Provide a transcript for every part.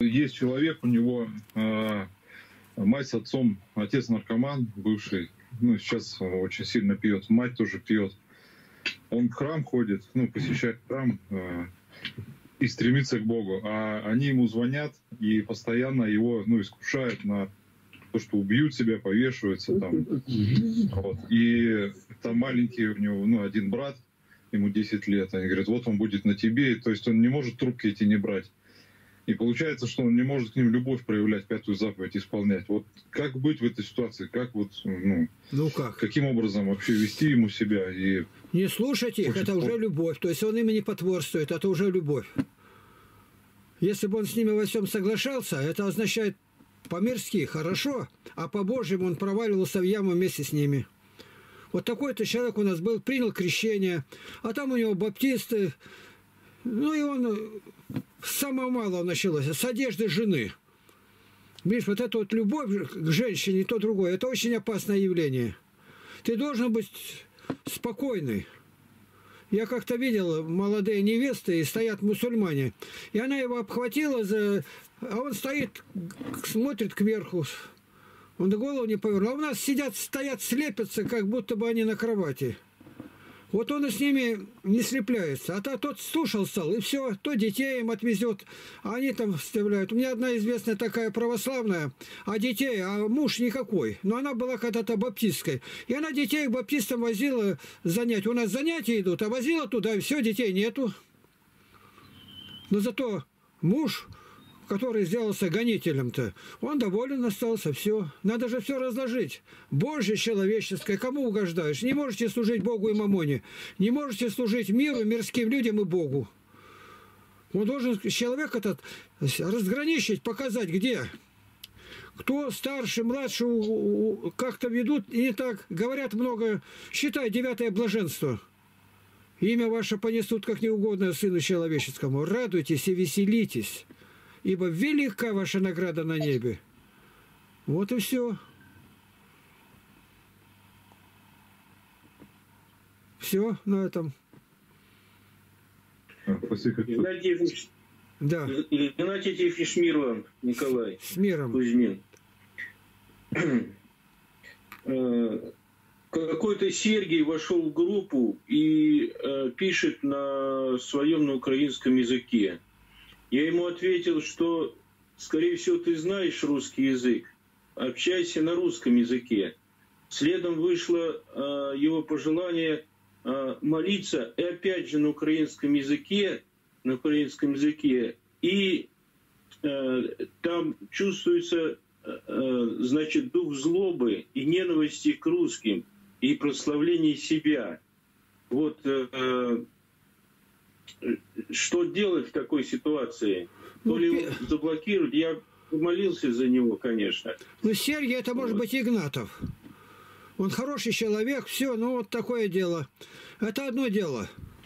Есть человек, у него мать с отцом, отец наркоман бывший, ну, сейчас очень сильно пьет, мать тоже пьет. Он в храм ходит, ну, посещает храм и стремится к Богу. А они ему звонят и постоянно его, ну, искушают на то, что убьют себя, повешиваются там. Вот. И там маленький у него, ну, один брат, ему 10 лет. Они говорят, вот он будет на тебе. То есть он не может трубки эти не брать. И получается, что он не может к ним любовь проявлять, 5-ю заповедь исполнять. Вот как быть в этой ситуации? Как вот, ну как? Каким образом вообще вести ему себя? И не слушать их, это уже любовь. То есть он им не потворствует, это уже любовь. Если бы он с ними во всем соглашался, это означает по-мирски хорошо, а по-божьему он проваливался в яму вместе с ними. Вот такой-то человек у нас был, принял крещение, а там у него баптисты. Ну и он, самое малое началось, с одежды жены. Видишь, вот эта вот любовь к женщине, то другое, это очень опасное явление. Ты должен быть спокойный. Я как-то видел молодые невесты, и стоят мусульмане, и она его обхватила, а он стоит, смотрит кверху, он до голову не повернул. А у нас стоят, слепятся, как будто бы они на кровати. Вот он и с ними не слепляется. А тот слушал стал, и все, то детей им отвезет, а они там вставляют. У меня одна известная такая православная, а детей, а муж никакой. Но она была когда-то баптистской. И она детей к баптистам возила занятия. У нас занятия идут, а возила туда, и все, детей нету. Но зато муж, который сделался гонителем-то, он доволен остался, все. Надо же все разложить. Божье, человеческое, кому угождаешь? Не можете служить Богу и мамоне. Не можете служить миру, мирским людям и Богу. Он должен человек этот разграничить, показать, где. Кто старше, младше, как-то ведут, и не так, говорят много. Считай, 9-е блаженство. Имя ваше понесут, как неугодное Сыну Человеческому. Радуйтесь и веселитесь, ибо велика ваша награда на небе. Вот и все. Все на этом. Да. Игнатий Тихонович, мир вам, Николай. С миром. Кузьмин. Какой-то Сергей вошел в группу и пишет на своем, на украинском языке. Я ему ответил, что, скорее всего, ты знаешь русский язык, общайся на русском языке. Следом вышло его пожелание молиться, и опять же на украинском языке, и там чувствуется, значит, дух злобы и ненависти к русским, и прославление себя. Вот что делать в такой ситуации? То ли его заблокировать? Я молился за него, конечно. Ну, Сергей, это может быть Игнатов. Он хороший человек, все, ну вот такое дело. Это одно дело.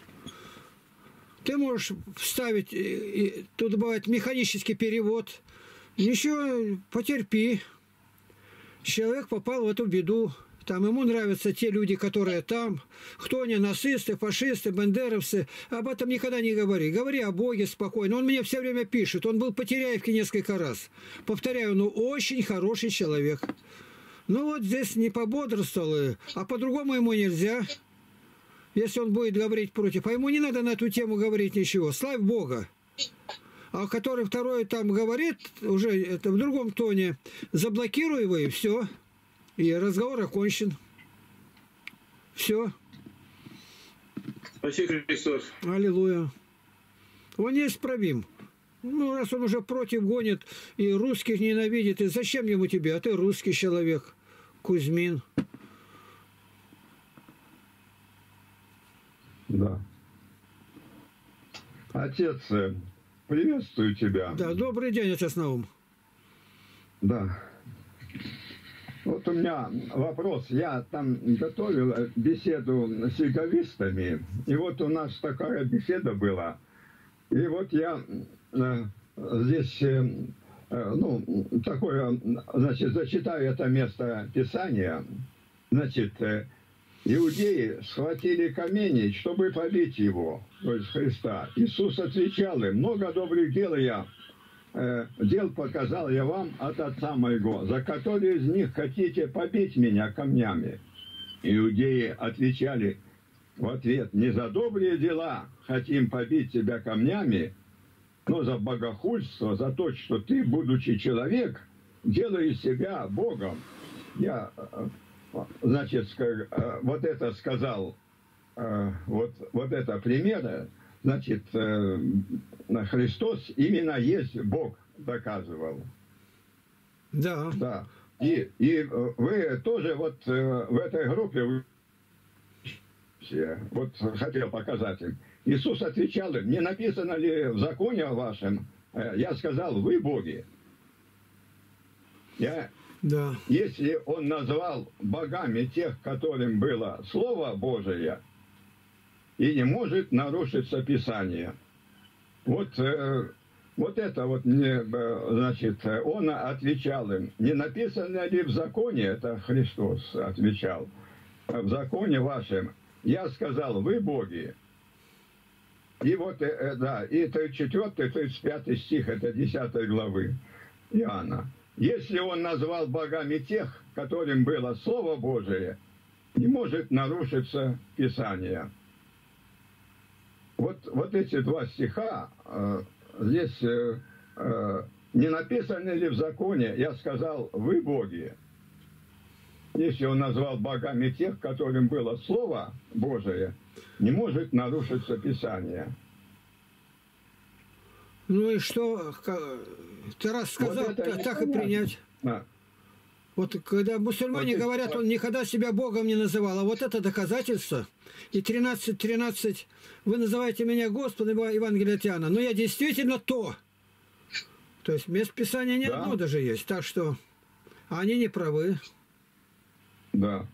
Ты можешь вставить, тут бывает механический перевод. Ничего, потерпи. Человек попал в эту беду. Там ему нравятся те люди, которые там. Кто они, нацисты, фашисты, бандеровцы. Об этом никогда не говори. Говори о Боге спокойно. Он мне все время пишет. Он был по Теряевке несколько раз. Повторяю, ну очень хороший человек. Ну вот здесь не пободрствовал, а по-другому ему нельзя. Если он будет говорить против. А ему не надо на эту тему говорить ничего. Славь Бога. А который второй там говорит, уже это в другом тоне, заблокируй его и все. И разговор окончен. Все. Спасибо, Христос. Аллилуйя. Он неисправим. Ну, раз он уже против гонит и русских ненавидит, и зачем ему тебе? А ты русский человек, Кузьмин. Да. Отец, приветствую тебя. Да, добрый день, отец Наум. Да. Вот у меня вопрос. Я там готовил беседу с иговистами, и вот у нас такая беседа была. И вот я здесь, такое, значит, зачитаю это место Писания. Значит, иудеи схватили камень, чтобы побить его, то есть Христа. Иисус отвечал им: много добрых дел я дел показал я вам от отца моего, за который из них хотите побить меня камнями? Иудеи отвечали в ответ: не за добрые дела хотим побить тебя камнями, но за богохульство, за то, что ты, будучи человек, делаешь себя Богом. Я, значит, вот это сказал, вот это пример, значит, Христос именно есть Бог, доказывал. Да. Да. И вы тоже вот в этой группе, вот хотел показать им, Иисус отвечал им: не написано ли в законе вашем, я сказал, вы боги. Да. Если он назвал богами тех, которым было Слово Божие, и не может нарушиться Писание. Вот это вот, значит, он отвечал им: не написано ли в законе, это Христос отвечал, в законе вашем, я сказал, вы боги. И вот, да, и 34-35 стих, это 10 главы Иоанна. Если он назвал богами тех, которым было Слово Божие, не может нарушиться Писание. Вот эти два стиха, здесь не написано ли в законе, я сказал, вы боги. Если он назвал богами тех, которым было Слово Божие, не может нарушиться Писание. Ну и что? Ты раз сказал, вот так и принять. Да. Вот когда мусульмане вот говорят, он никогда себя Богом не называл, а вот это доказательство. И 13:13, вы называете меня Господом, Евангелие от Иоанна, но я действительно то. То есть мест Писания не одно даже есть, так что они не правы. Да.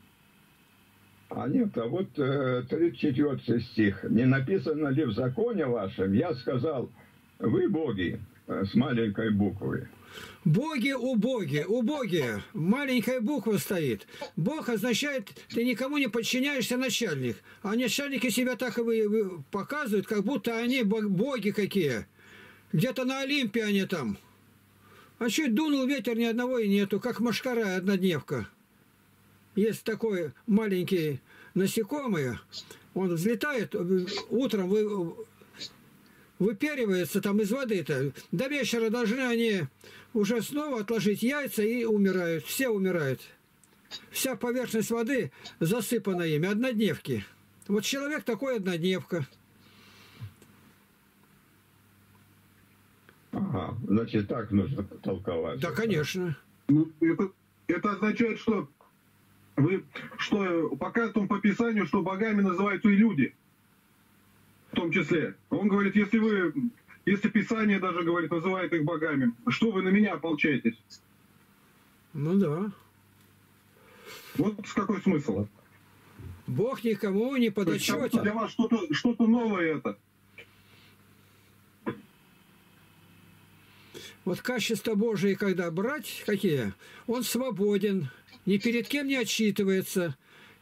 А нет, а вот 34 стих. Не написано ли в законе вашем, я сказал, вы боги, с маленькой буквы. Боги, убогие. Маленькая буква стоит. Бог означает, ты никому не подчиняешься, начальник. А начальники себя так и показывают, как будто они боги какие. Где-то на Олимпе они там. А чуть дунул ветер, ни одного и нету, как мошкара однодневка. Есть такой маленький насекомый, он взлетает, утром выперивается там из воды-то. До вечера должны они уже снова отложить яйца и умирают. Все умирают. Вся поверхность воды засыпана ими. Однодневки. Вот человек такой однодневка. Ага, значит, так нужно толковать. Да, конечно. Ну, это означает, что показывает по Писанию, что богами называются и люди. В том числе. Он говорит, если Писание даже говорит, называет их богами, что вы на меня ополчаетесь? Ну да. Вот какой смысл? Бог никому не подотчетен. Для вас что-то новое это. Вот качества Божии, когда брать, какие? Он свободен, ни перед кем не отчитывается.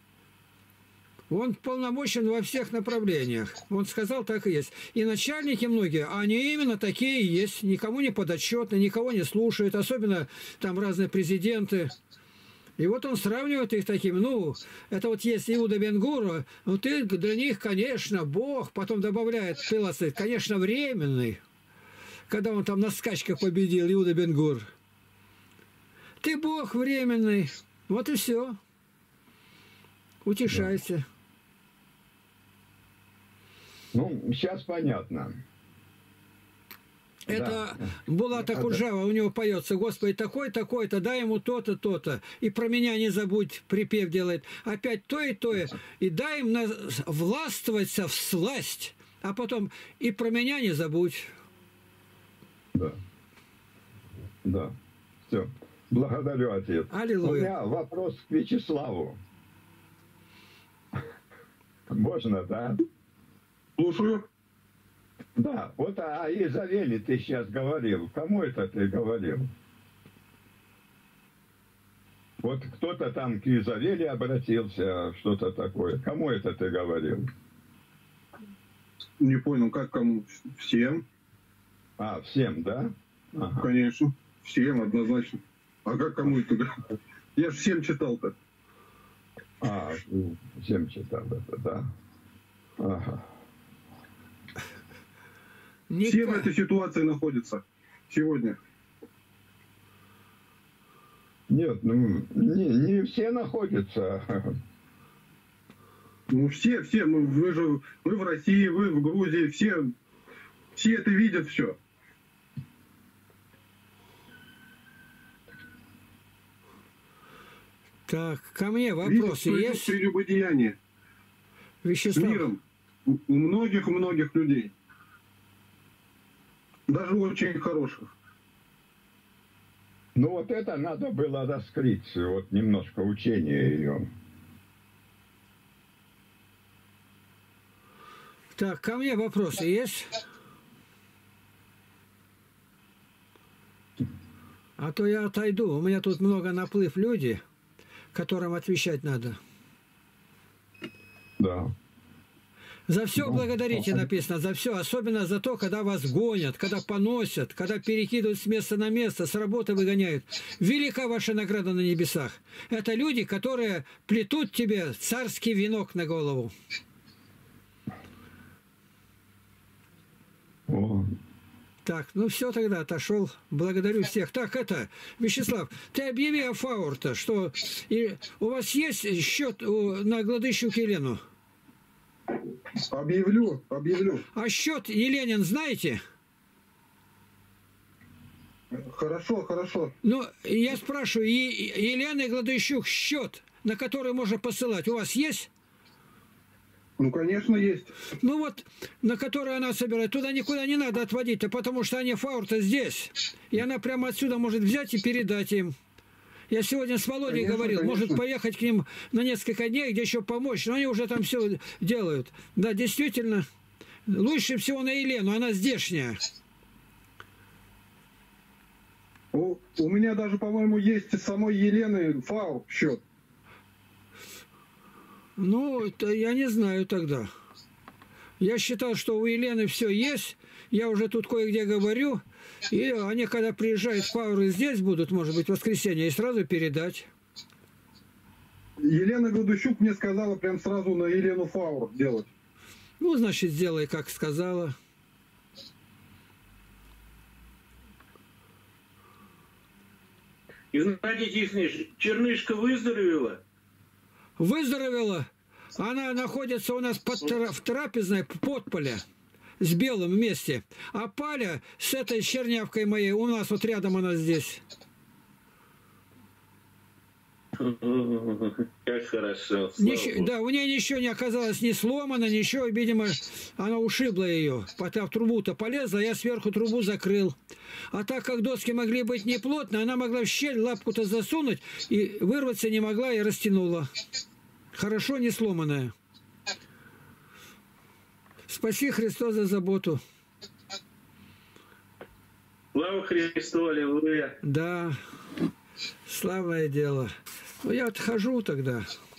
Он полномочен во всех направлениях. Он сказал, так и есть. И начальники многие, они именно такие и есть. Никому не подотчетны, никого не слушают. Особенно там разные президенты. И вот он сравнивает их такими. Ну, это вот есть Иуда Бен-Гура. Ну, ты для них, конечно, Бог. Потом добавляет Пилат, конечно, временный. Когда он там на скачках победил, Иуда Бен-Гур. Ты Бог временный. Вот и все. Утешайся. Ну, сейчас понятно. Это Булата Куджава, у него поется: Господи, такой-то, дай ему то-то, то-то. И про меня не забудь, припев делает. Опять то и то. И дай им властвоваться в сласть. А потом и про меня не забудь. Да. Да. Все. Благодарю, отец. Аллилуйя. У меня вопрос к Вячеславу. Можно, да? Слушаю. Да, вот о Изавеле ты сейчас говорил. Кому это ты говорил? Вот кто-то там к Изавеле обратился, что-то такое. Кому это ты говорил? Не понял, как кому? Всем. А, всем, да? Ага. Конечно. Всем однозначно. А как кому это? Я же всем читал-то. Всем читал это, да. Ага. Все в этой ситуации находятся сегодня. Нет, ну, не все находятся. Ну, все, вы в России, вы в Грузии, все это видят, все. Так, ко мне вопросы есть? Прелюбодеяние с Вячеслав, миром у многих людей. Даже очень хороших. Ну вот это надо было раскрыть, вот немножко учения ее. так, ко мне вопросы есть? А то я отойду. У меня тут много наплыв людей, которым отвечать надо. Да. За все благодарите, написано, за все. Особенно за то, когда вас гонят, когда поносят, когда перекидывают с места на место, с работы выгоняют. Велика ваша награда на небесах. Это люди, которые плетут тебе царский венок на голову. О. Так, ну все тогда, отошел. Благодарю всех. Так, Вячеслав, ты объяви о Фаур-то, что у вас есть счет на Гладыщук Елену? Объявлю. А счет Еленин знаете? Хорошо. Ну, я спрашиваю, Елены Гладыщук счет, на который можно посылать, у вас есть? Ну, конечно, есть. Ну вот, на который она собирает, туда никуда не надо отводить-то, потому что они Фаур-то здесь. И она прямо отсюда может взять и передать им. Я сегодня с Володей говорил, может поехать к ним на несколько дней, где еще помочь, но они уже там все делают. Да, действительно, лучше всего на Елену, она здешняя. У меня даже, по-моему, есть самой Елены Фаур счет. Ну, я не знаю тогда. Я считал, что у Елены все есть. Я уже тут кое-где говорю. И они, когда приезжают Фауры, здесь будут, может быть, в воскресенье, и сразу передать. Елена Гладыщук мне сказала прям сразу на Елену Фаур делать. Ну, значит, сделай, как сказала. Игнатий Тихонович, Чернышка выздоровела? Выздоровела. Она находится у нас в трапезной подполе с Белым вместе. А Паля с этой чернявкой моей у нас вот рядом, она здесь. Как хорошо. Да, у нее ничего не оказалось, не сломано, ничего. Видимо, она ушибла ее. Потом в трубу-то полезла, я сверху трубу закрыл. А так как доски могли быть неплотно, она могла в щель лапку-то засунуть, и вырваться не могла, и растянула. Хорошо, не сломанная. Спаси Христос за заботу. Слава Христу, аллилуйя. Да, славное дело. Ну, я отхожу тогда.